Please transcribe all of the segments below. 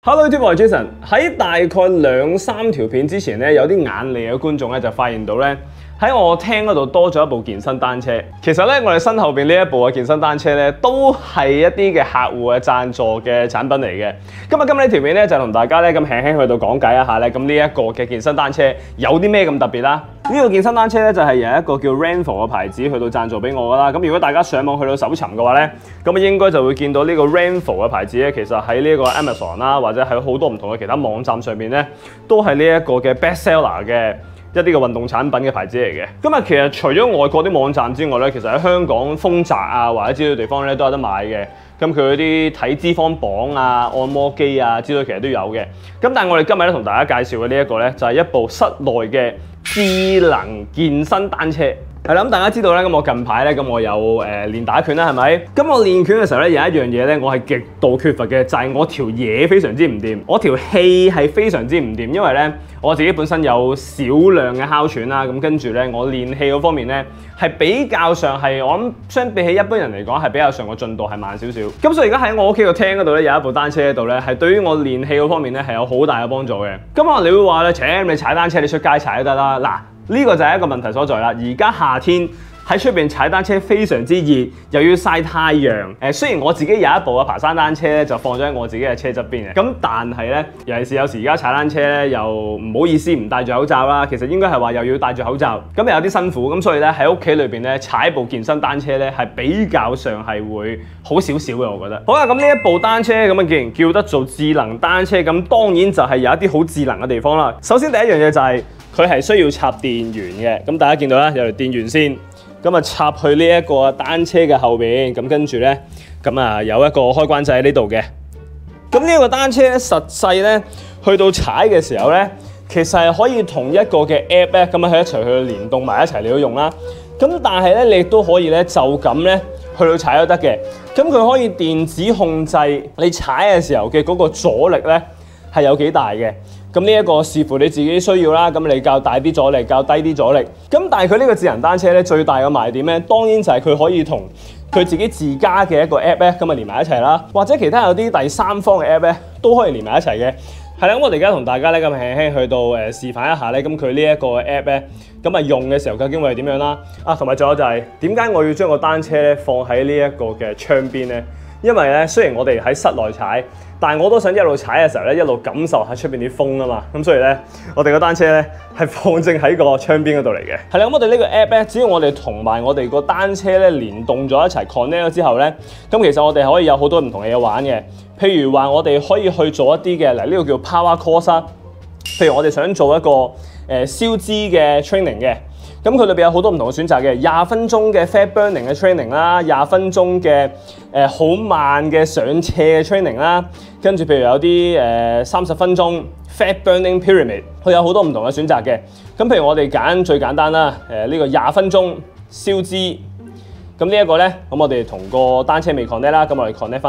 Hello YouTube，我係 Jason。喺大概2-3條片之前咧，有啲眼利嘅觀眾咧就發現到咧，喺我廳嗰度多咗一部健身單車。其實咧，我哋身後邊呢一部嘅健身單車咧，都係一啲嘅客戶嘅贊助嘅產品嚟嘅。今日呢條片咧就同大家咧咁輕輕去到講解一下咧，咁呢一個嘅健身單車有啲咩咁特別啦？呢個健身單車咧就係由一個叫 Renpho 嘅牌子去到贊助俾我噶啦。咁如果大家上網去到搜尋嘅話咧，咁應該就會見到呢個 Renpho 嘅牌子咧，其實喺呢個 Amazon 啦，或者喺好多唔同嘅其他網站上面咧，都係呢一個嘅 bestseller 嘅一啲嘅運動產品嘅牌子嚟嘅。咁啊，其實除咗外國啲網站之外咧，其實喺香港豐澤啊或者之類地方咧都有得買嘅。咁佢嗰啲體脂肪磅啊、按摩機啊之類其實都有嘅。咁但係我哋今日咧同大家介紹嘅呢一個咧，就係一部室內嘅智能健身單車。係啦，咁大家知道咧，咁我近排咧，咁我有練打拳啦，係咪？咁我練拳嘅時候咧，有一樣嘢咧，我係極度缺乏嘅，就係我條嘢非常之唔掂，我條氣係非常之唔掂，因為咧我自己本身有少量嘅哮喘啦，咁跟住咧我練氣嗰方面咧係比較上係我諗相比起一般人嚟講係比較上個進度係慢少少。咁所以而家喺我屋企個廳嗰度咧有一部單車喺度咧，係對於我練氣嗰方面咧係有好大嘅幫助嘅。咁可能你會話咧，你踩單車你出街踩都得啦，嗱。呢個就係一個問題所在啦。而家夏天喺出邊踩單車非常之熱，又要曬太陽。雖然我自己有一部嘅爬山單車咧，就放咗喺我自己嘅車側邊嘅。咁但係咧，尤其是有時而家踩單車咧，又唔好意思唔戴住口罩啦。其實應該係話又要戴住口罩，咁又有啲辛苦。咁所以咧喺屋企裏邊咧踩部健身單車咧係比較上係會好少少嘅，我覺得。好啦，咁呢一部單車咁啊，既然叫得做智能單車，咁當然就係有一啲好智能嘅地方啦。首先第一樣嘢就係佢係需要插電源嘅。咁大家見到啦，有條電源先。咁啊插去呢一個單車嘅後邊，咁跟住咧，咁啊有一個開關掣喺呢度嘅。咁呢個單車咧，實際咧去到踩嘅時候咧，其實係可以同一個嘅 app 咧，咁啊一齊去連動埋一齊嚟到用啦。咁但係咧，你亦都可以咧就咁咧去到踩都得嘅。咁佢可以電子控制你踩嘅時候嘅嗰個阻力咧係有幾大嘅。咁呢一個視乎你自己需要啦，咁你較大啲阻力，較低啲阻力。咁但係佢呢個智能單車咧，最大嘅賣點咧，當然就係佢可以同佢自己自家嘅一個 app 咧，咁啊連埋一齊啦，或者其他有啲第三方嘅 app 咧，都可以連埋一齊嘅。係啦，咁我哋而家同大家咧咁輕輕去到示範一下咧，咁佢呢一個 app 咧，咁啊用嘅時候究竟會係點樣啦？啊，同埋仲有就係點解我要將個單車咧放喺呢一個嘅窗邊咧？因為咧，雖然我哋喺室內踩，但係我都想一路踩嘅時候咧，一路感受下出邊啲風啊嘛。咁所以咧，我哋個單車咧係放正喺個窗邊嗰度嚟嘅。係啦，咁我哋呢個 app 咧，只要我哋同埋我哋個單車咧連動咗一齊 connect 咗之後咧，咁其實我哋可以有好多唔同嘅嘢玩嘅。譬如話，我哋可以去做一啲嘅，嗱呢個叫 power course 啦。譬如我哋想做一個燒脂嘅 training 嘅。咁佢裏邊有好多唔同嘅選擇嘅，20分鐘嘅 fat burning 嘅 training 啦，20分鐘嘅好慢嘅上斜嘅 training 啦，跟住譬如有啲30分鐘 fat burning pyramid， 佢有好多唔同嘅選擇嘅。咁譬如我哋揀最簡單啦，呢個20分鐘燒脂。咁呢一個咧，咁我哋同個單車未 connect 啦，咁我哋 connect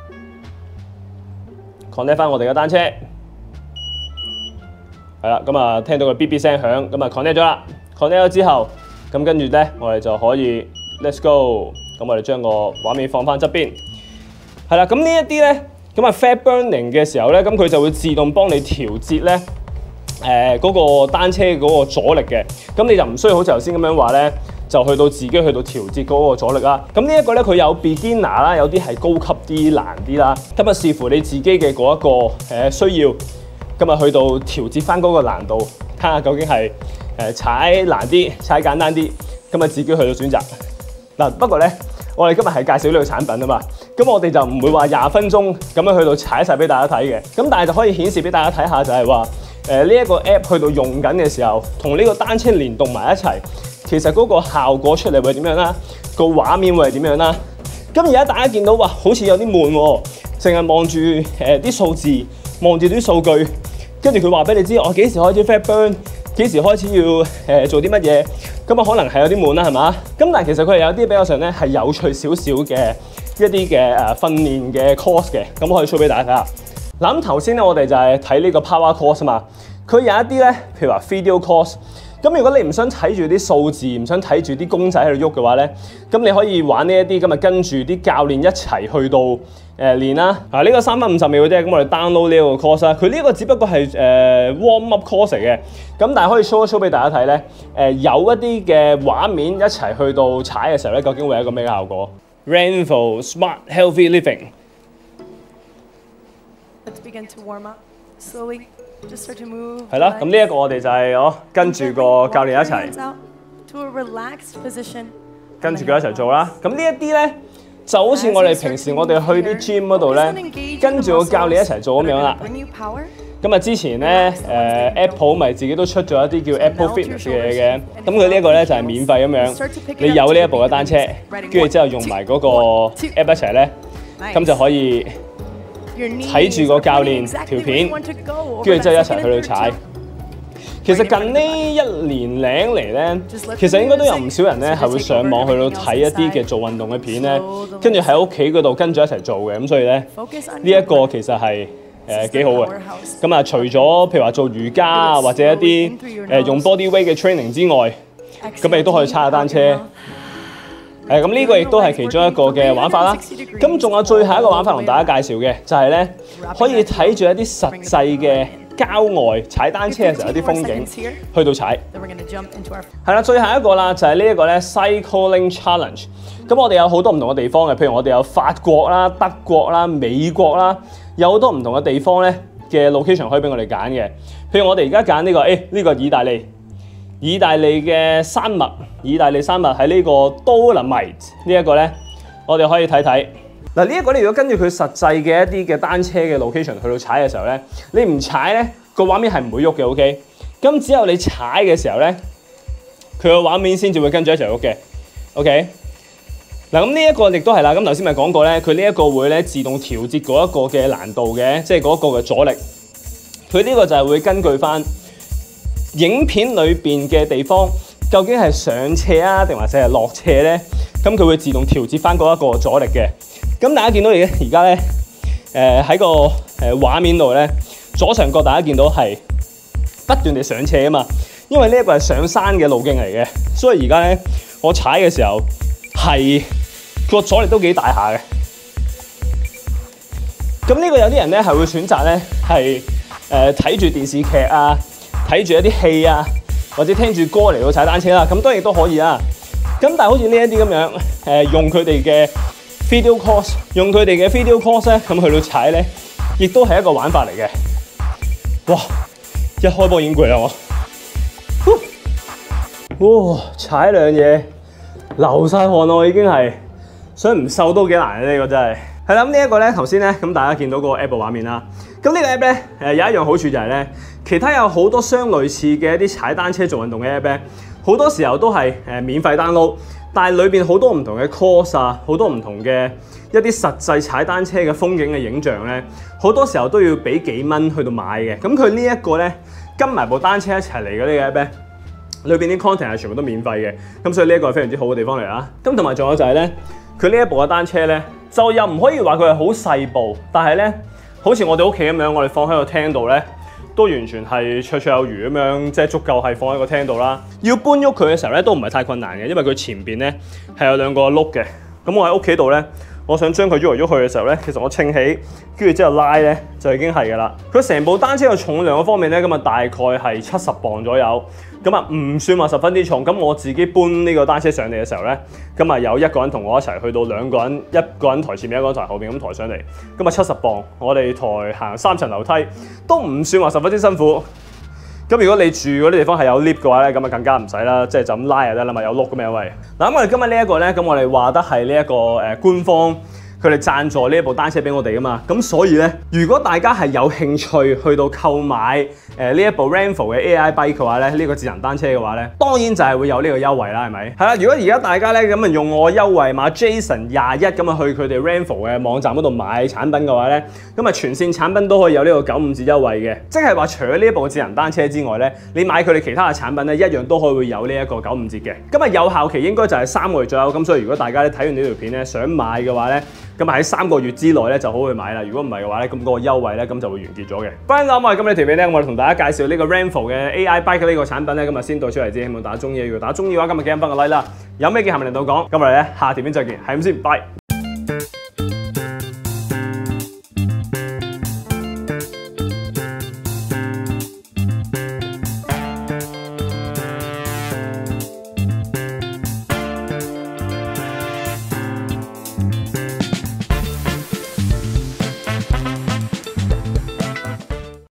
翻我哋嘅單車。係啦，咁啊聽到個 BB 聲響，咁啊 connect 咗啦。connect 咗之後，咁跟住咧，我哋就可以 let's go。咁我哋將個畫面放翻側邊。係啦，咁呢一啲咧，咁啊 fat burning 嘅時候咧，咁佢就會自動幫你調節咧，嗰個單車嗰個阻力嘅。咁你就唔需要好似頭先咁樣話咧，就去到自己去到調節嗰個阻力啦。咁呢一個咧，佢有 beginner 啦，有啲係高級啲、難啲啦。咁啊視乎你自己嘅嗰一個需要，咁啊去到調節翻嗰個難度，睇下究竟係踩難啲、踩簡單啲，咁啊自己去到選擇。嗱，不過咧，我哋今日係介紹呢個產品啊嘛，咁我哋就唔會話20分鐘咁樣去到踩晒俾大家睇嘅。咁但係就可以顯示俾大家睇下，就係話呢一個 app 去到用緊嘅時候，同呢個單車連動埋一齊，其實嗰個效果出嚟會係點樣啦？個畫面會係點樣啦？咁而家大家見到哇，好似有啲悶喎，淨係望住啲數字，望住啲數據，跟住佢話俾你知我幾時開始 fat burn。幾時開始要做啲乜嘢？咁啊可能係有啲悶啦，係嘛？咁但係其實佢係有啲比較上咧係有趣少少嘅一啲嘅訓練嘅 course 嘅，咁可以 show 俾大家睇下。嗱，咁頭先咧我哋就係睇呢個 power course 啊嘛，佢有一啲咧，譬如話 video course， 咁如果你唔想睇住啲數字，唔想睇住啲公仔喺度喐嘅話咧，咁你可以玩呢一啲咁啊，跟住啲教練一齊去到練啦。呢個3分50秒嘅啫，咁我哋 download 呢一個 course 啦。佢呢個只不過係warm up course 嚟嘅，咁但係可以 show 一 show 俾大家睇咧。有一啲嘅畫面一齊去到踩嘅時候咧，究竟會有一個咩效果 ？Renpho Smart Healthy Living。 Let's begin to warm up slowly. Just start to move. 係啦，咁呢一個我哋就係跟住個教練一齊，跟住佢一齊做啦。咁呢一啲咧，就好似我哋平時我哋去啲 gym 嗰度咧，跟住個教練一齊做咁樣啦。咁啊，之前咧Apple 咪自己都出咗一啲叫 Apple Fitness 嘅嘢嘅，咁佢呢一個咧就係免費咁樣，你有呢一部嘅單車，跟住之後用埋嗰個 app 一齊咧，咁就可以睇住個教練條片，跟住之後一齊去到踩。其實近呢1年零嚟咧，其實應該都有唔少人咧係會上網去到睇一啲嘅做運動嘅片咧，跟住喺屋企嗰度跟住一齊做嘅。咁所以咧，呢一個其實係幾好嘅。咁啊，除咗譬如話做瑜伽啊，或者一啲用 body weight 嘅 training 之外，咁你都可以踩下單車。咁呢個亦都係其中一個嘅玩法啦。咁仲有最後一個玩法同大家介紹嘅，就係咧可以睇住一啲實際嘅郊外踩單車嘅時候有啲風景，去到踩。係啦，最後一個啦，就係呢一個咧 Cycling Challenge。咁我哋有好多唔同嘅地方嘅，譬如我哋有法國啦、德國啦、美國啦，有好多唔同嘅地方咧嘅 location 可以俾我哋揀嘅。譬如我哋而家揀呢個，呢個意大利嘅山脈，意大利山脈喺呢個 Dolomite 呢一個咧，我哋可以睇睇。嗱，呢一個你如果跟住佢實際嘅一啲嘅單車嘅 location 去到踩嘅時候咧，你唔踩咧個畫面係唔會喐嘅 ，OK？ 咁只有你踩嘅時候咧，佢個畫面先至會跟住一齊喐嘅 ，OK？ 嗱，咁呢一個亦都係啦，咁頭先咪講過咧，佢呢一個會咧自動調節嗰一個嘅難度嘅，即係嗰個嘅阻力。佢呢個就係會根據翻影片裏邊嘅地方，究竟係上斜啊，定還是係落斜咧？咁佢會自動調節翻嗰一個阻力嘅。咁大家見到而家咧，喺個畫面度咧，左上角大家見到係不斷地上斜啊嘛，因為呢一個係上山嘅路徑嚟嘅，所以而家咧我踩嘅時候係個阻力都幾大下嘅。咁呢個有啲人咧係會選擇咧係睇住電視劇啊，睇住一啲戲啊，或者聽住歌嚟到踩單車啦，咁當然都可以啊。咁但係好似呢一啲咁樣，用佢哋嘅 video course 咧，咁去到踩咧，亦都係一個玩法嚟嘅。哇！一開波已經攰啦我，哇！踩兩嘢流晒汗咯，已經係想唔瘦都幾難嘅呢個真係。係啦，咁呢一個咧頭先咧，咁大家見到個 app 畫面啦。咁呢個 app 咧，有一樣好處就係咧，其他有好多相類似嘅一啲踩單車做運動嘅 app 咧，好多時候都係免費 download，但係裏邊好多唔同嘅 course 啊，好多唔同嘅一啲實際踩單車嘅風景嘅影像咧，好多時候都要俾幾蚊去到買嘅。咁佢呢一個咧，跟埋部單車一齊嚟嘅呢個 app 咧，裏邊啲 content 係全部都免費嘅。咁所以呢一個係非常之好嘅地方嚟啦。咁同埋仲有就係咧，佢呢一部嘅單車咧，就又唔可以話佢係好細部，但係咧，好似我哋屋企咁樣，我哋放喺個廳度咧，都完全係綽綽有餘咁樣，即係足夠係放喺個廳度啦。要搬喐佢嘅時候咧，都唔係太困難嘅，因為佢前邊咧係有兩個轆嘅。咁我喺屋企度咧，我想將佢喐嚟喐去嘅時候咧，其實我稱起，跟住之後拉咧，就已經係㗎啦。佢成部單車嘅重量嘅方面咧，咁啊大概係70磅左右。咁啊唔算話十分之重，咁我自己搬呢個單車上嚟嘅時候咧，咁啊有一個人同我一齊去到兩個人，一個人抬前面，一個人抬後邊咁抬上嚟，咁啊70磅，我哋抬行3層樓梯都唔算話十分之辛苦。咁如果你住嗰啲地方係有 lift 嘅話咧，咁啊更加唔使啦，即係就咁拉就得啦嘛，有轆咁樣喂。嗱咁我哋今日呢一個咧，咁我哋話得係呢一個官方。佢哋贊助呢一部單車俾我哋㗎嘛，咁所以咧，如果大家係有興趣去到購買呢一部 Renpho 嘅 AI bike 嘅話咧，呢個智能單車嘅話咧，當然就係會有呢個優惠啦，係咪？係啦，如果而家大家咧咁啊用我優惠碼 Jason21咁啊去佢哋 Renpho 嘅網站嗰度買產品嘅話咧，咁啊全線產品都可以有呢個95折優惠嘅，即係話除咗呢一部智能單車之外咧，你買佢哋其他嘅產品咧，一樣都可以會有呢一個95折嘅。咁啊有效期應該就係3個月左右，咁所以如果大家咧睇完呢條片咧想買嘅話咧， 咁喺3個月之內咧就好去買啦。如果唔係嘅話咧，咁嗰個優惠咧咁就會完結咗嘅。Friends，咁我哋今日條片咧，我哋同大家介紹呢個 Renpho 嘅 AI Bike 呢個產品咧，今日先到出嚟啫。希望大家中意，如果大家中意嘅話，今日記得幫個 like 啦。有咩嘅下面嚟到講，咁我哋咧下條片再見，係咁先，拜。